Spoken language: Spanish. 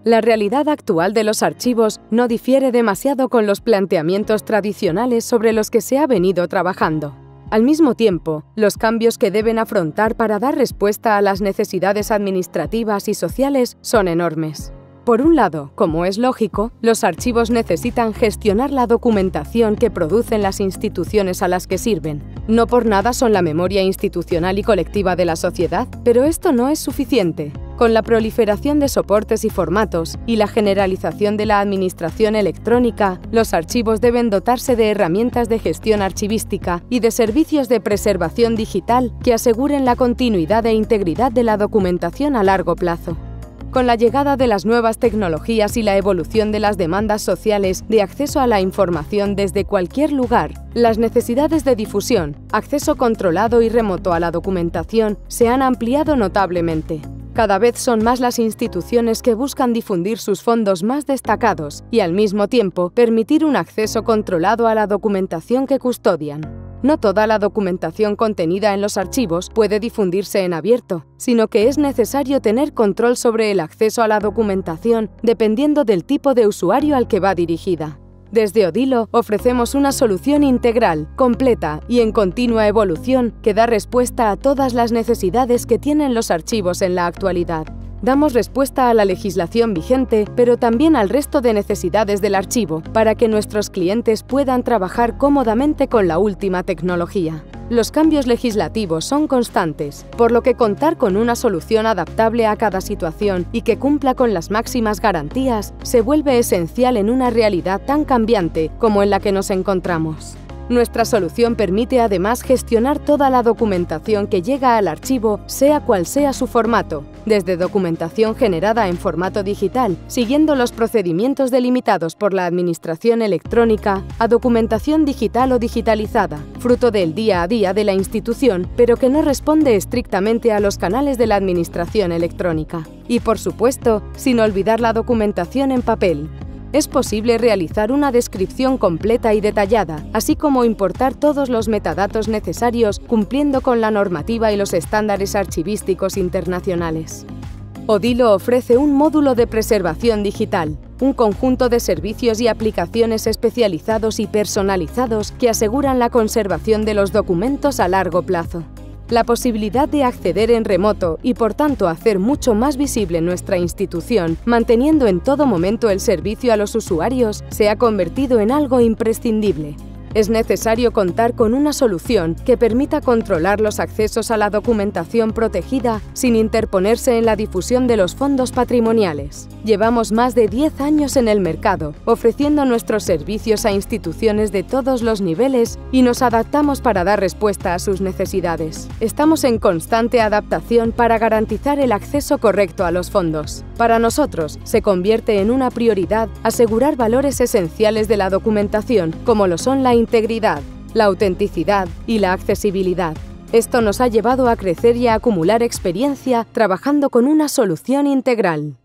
La realidad actual de los archivos no difiere demasiado con los planteamientos tradicionales sobre los que se ha venido trabajando. Al mismo tiempo, los cambios que deben afrontar para dar respuesta a las necesidades administrativas y sociales son enormes. Por un lado, como es lógico, los archivos necesitan gestionar la documentación que producen las instituciones a las que sirven. No por nada son la memoria institucional y colectiva de la sociedad, pero esto no es suficiente. Con la proliferación de soportes y formatos y la generalización de la administración electrónica, los archivos deben dotarse de herramientas de gestión archivística y de servicios de preservación digital que aseguren la continuidad e integridad de la documentación a largo plazo. Con la llegada de las nuevas tecnologías y la evolución de las demandas sociales de acceso a la información desde cualquier lugar, las necesidades de difusión, acceso controlado y remoto a la documentación se han ampliado notablemente. Cada vez son más las instituciones que buscan difundir sus fondos más destacados y, al mismo tiempo, permitir un acceso controlado a la documentación que custodian. No toda la documentación contenida en los archivos puede difundirse en abierto, sino que es necesario tener control sobre el acceso a la documentación dependiendo del tipo de usuario al que va dirigida. Desde Odilo ofrecemos una solución integral, completa y en continua evolución que da respuesta a todas las necesidades que tienen los archivos en la actualidad. Damos respuesta a la legislación vigente, pero también al resto de necesidades del archivo, para que nuestros clientes puedan trabajar cómodamente con la última tecnología. Los cambios legislativos son constantes, por lo que contar con una solución adaptable a cada situación y que cumpla con las máximas garantías se vuelve esencial en una realidad tan cambiante como en la que nos encontramos. Nuestra solución permite además gestionar toda la documentación que llega al archivo, sea cual sea su formato, desde documentación generada en formato digital, siguiendo los procedimientos delimitados por la administración electrónica, a documentación digital o digitalizada, fruto del día a día de la institución, pero que no responde estrictamente a los canales de la administración electrónica. Y, por supuesto, sin olvidar la documentación en papel. Es posible realizar una descripción completa y detallada, así como importar todos los metadatos necesarios cumpliendo con la normativa y los estándares archivísticos internacionales. Odilo ofrece un módulo de preservación digital, un conjunto de servicios y aplicaciones especializados y personalizados que aseguran la conservación de los documentos a largo plazo. La posibilidad de acceder en remoto y, por tanto, hacer mucho más visible nuestra institución, manteniendo en todo momento el servicio a los usuarios, se ha convertido en algo imprescindible. Es necesario contar con una solución que permita controlar los accesos a la documentación protegida sin interponerse en la difusión de los fondos patrimoniales. Llevamos más de 10 años en el mercado, ofreciendo nuestros servicios a instituciones de todos los niveles y nos adaptamos para dar respuesta a sus necesidades. Estamos en constante adaptación para garantizar el acceso correcto a los fondos. Para nosotros, se convierte en una prioridad asegurar valores esenciales de la documentación, como lo son la integridad, la autenticidad y la accesibilidad. Esto nos ha llevado a crecer y a acumular experiencia trabajando con una solución integral.